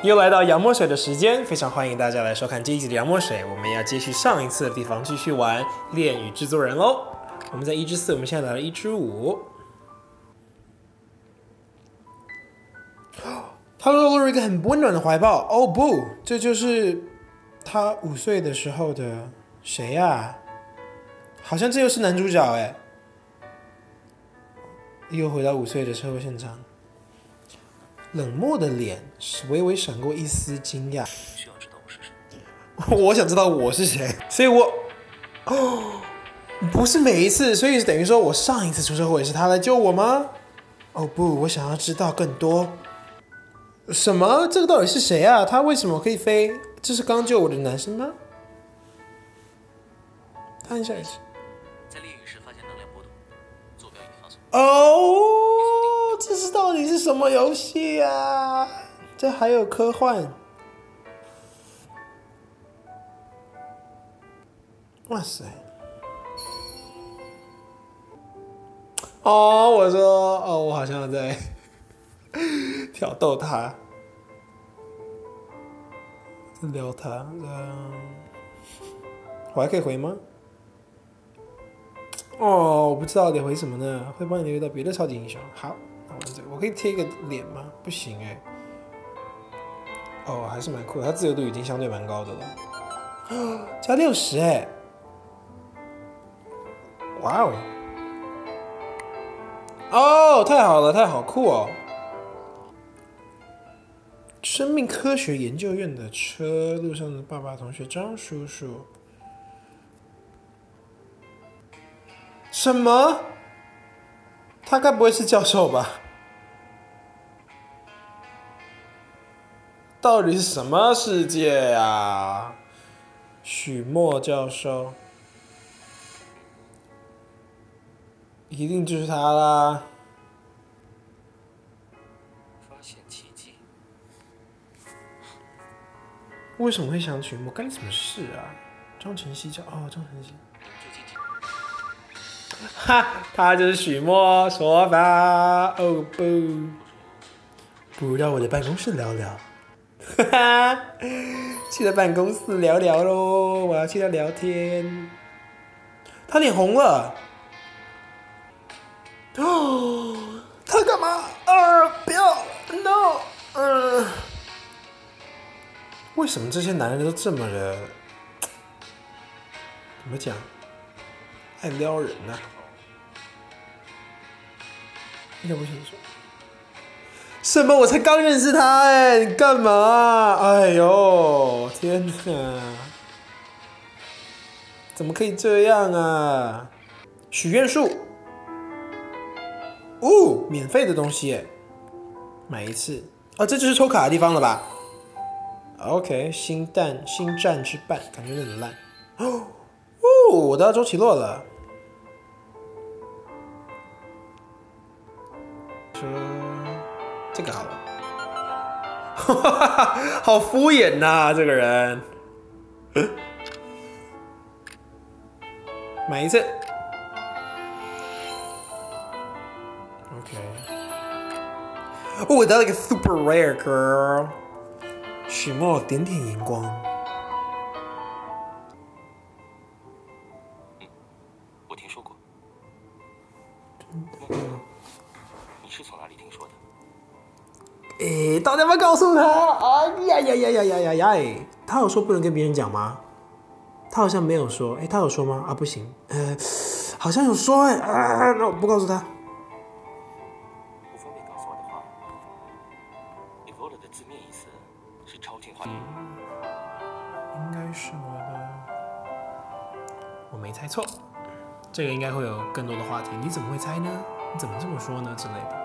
又来到洋墨水的时间，非常欢迎大家来收看这一集的洋墨水。我们要接续上一次的地方，继续玩恋与制作人喽。我们在1至4，我们现在来到1至5。他露入一个很温暖的怀抱。哦不，这就是他5岁的时候的谁呀？好像这又是男主角哎。又回到5岁的车祸现场。冷漠的脸，微微闪过一丝惊讶。 需要知道我是谁？ 我想知道我是谁，所以不是每一次，所以等于说我上一次出车祸也是他来救我吗？哦不，我想要知道更多。什么？这个到底是谁啊？他为什么可以飞？这是刚救我的男生吗？他按下一次。 在猎鱼时发现能量波动，坐标已发送。 哦，这是到底是什么游戏啊？这还有科幻？哇塞！哦，我说，我好像在挑逗他，在撩他，我还可以回吗？我不知道得回什么呢？会帮你留意到别的超级英雄。好，那我可以贴一个脸吗？不行哎。还是蛮酷的，他自由度已经相对蛮高的了。加60哎！哇哦！太好了，太好酷哦！生命科学研究院的车，路上的爸爸同学张叔叔。什么？他该不会是教授吧？到底是什么世界啊？许墨教授，一定就是他啦！ 发现奇迹。 为什么会想许墨？干你什么事啊？张晨曦张晨曦。哈，他就是许墨，说吧。哦不让我的办公室聊聊。哈哈，去了办公室聊聊咯，我要去他聊天。他脸红了。他干嘛？不要 ，no，为什么这些男人都这么的，怎么讲，爱撩人呢？一点不清楚。什么？我才刚认识他哎！你干嘛？哎呦，天哪！怎么可以这样啊？许愿树，免费的东西耶，买一次。这就是抽卡的地方了吧 ？OK， 星战之伴，感觉有点烂。我到周奇洛了。说这个好了。好敷衍呐，这个人。买一次。OK。我得了一个 super rare girl。许墨点点荧光。 我听说过。你是从哪里听说的？ 到底要不要告诉他？他有说不能跟别人讲吗？他好像没有说。他有说吗？不行。好像有说那我不告诉他。 不方便告诉我的话 ，evolve 的字面意思是超进化。 应该是我的，我没猜错。这个应该会有更多的话题。你怎么会猜呢？你怎么这么说呢？之类的。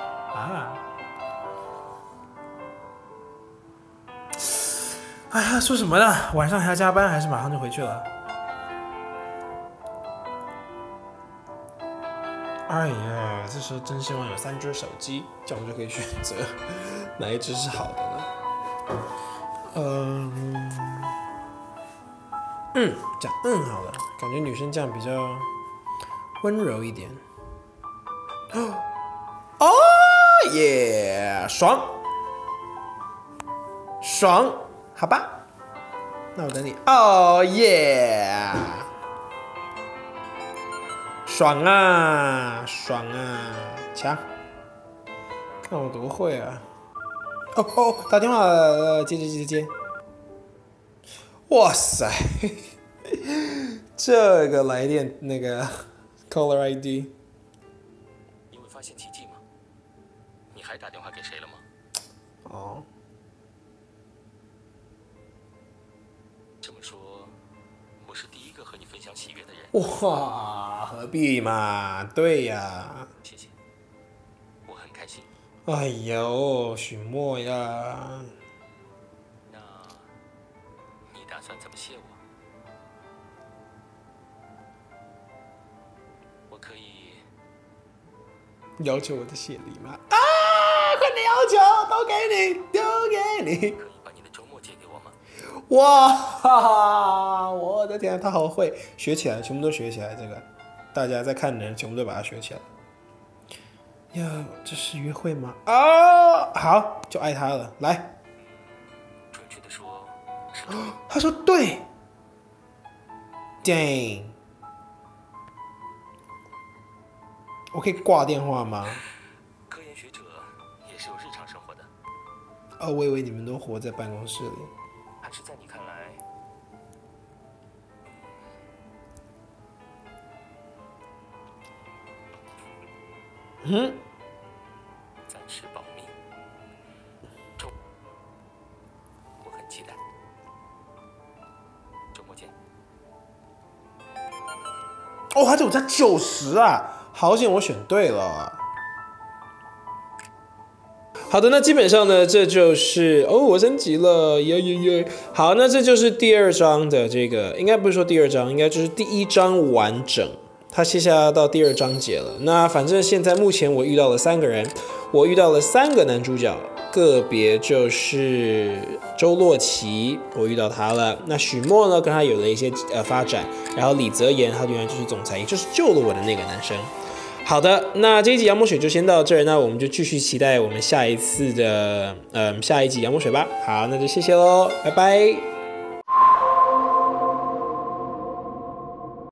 哎呀，说什么呢？晚上还要加班，还是马上就回去了？哎呀，这时候真希望有3只手机，这样我就可以选择哪一只是好的了。讲好了，感觉女生这样比较温柔一点。耶，爽！ 爽，好吧，那我等你。哦耶！爽啊，爽啊，强！看我多会啊！哦，打电话了，接。哇塞，这个来电那个 caller ID。 因为发现奇迹吗？你还打电话给谁了吗？ 哦。 这么说，我是第一个和你分享喜悦的人。 哇，何必嘛？对呀。 谢谢，我很开心。 哎呦，许墨呀！ 那，你打算怎么谢我？我可以要求我的谢礼吗？啊！快点要求，都给你，都给你。 可以把你的周末借给我吗？ 哇哈哈！我的天，他好会，学起来，全部都学起来。这个，大家在看的人全部都把它学起来。哟，这是约会吗？啊，好，就爱他了。来， 准确的说，是他说对。Dang， 我可以挂电话吗？ 科研学者也是有日常生活的。 哦，我以为你们都活在办公室里。 还是在你看来，暂时保密。我很期待。周末见。 哦，他在我家90啊，好险我选对了。好的，那基本上呢，这就是我升级了，耶！好，那这就是第2章的这个，应该不是说第2章，应该就是第1章完整。它接下来到第2章节了。那反正现在目前我遇到了3个人，我遇到了3个男主角，个别就是周洛奇，我遇到他了。那许墨呢，跟他有了一些发展，然后李泽言，他原来就是总裁，也就是救了我的那个男生。好的，那这一集羊膜水就先到这儿，那我们就继续期待我们下一次的下一集羊膜水吧。好，那就谢谢喽，拜拜。